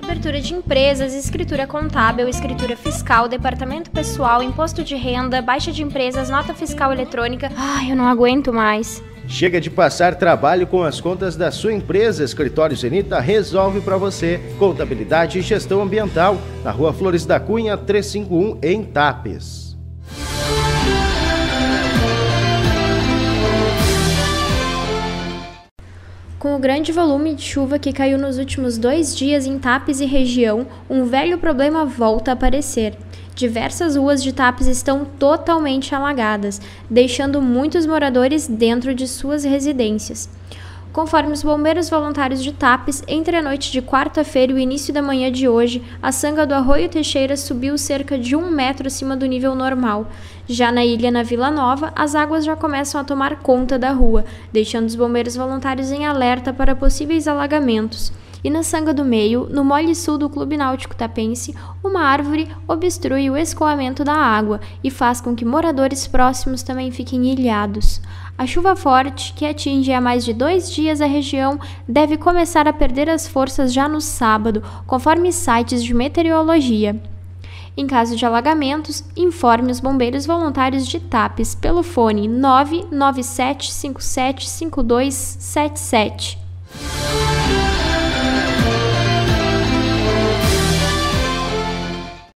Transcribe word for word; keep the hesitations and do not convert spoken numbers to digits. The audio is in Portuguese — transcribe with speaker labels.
Speaker 1: Abertura de empresas, escritura contábil, escritura fiscal, departamento pessoal, imposto de renda, baixa de empresas, nota fiscal eletrônica. Ai, eu não aguento mais.
Speaker 2: Chega de passar trabalho com as contas da sua empresa. Escritório Zenita resolve para você. Contabilidade e gestão ambiental, na Rua Flores da Cunha, trezentos e cinquenta e um, em Tapes.
Speaker 1: Com o grande volume de chuva que caiu nos últimos dois dias em Tapes e região, um velho problema volta a aparecer. Diversas ruas de Tapes estão totalmente alagadas, deixando muitos moradores dentro de suas residências. Conforme os bombeiros voluntários de Tapes, entre a noite de quarta-feira e o início da manhã de hoje, a sanga do Arroio Teixeira subiu cerca de um metro acima do nível normal. Já na ilha, na Vila Nova, as águas já começam a tomar conta da rua, deixando os bombeiros voluntários em alerta para possíveis alagamentos. E na Sanga do Meio, no Mole Sul do Clube Náutico Tapense, uma árvore obstrui o escoamento da água e faz com que moradores próximos também fiquem ilhados. A chuva forte, que atinge há mais de dois dias a região, deve começar a perder as forças já no sábado, conforme sites de meteorologia. Em caso de alagamentos, informe os bombeiros voluntários de Tapes pelo fone nove nove sete cinco sete cinco dois sete sete.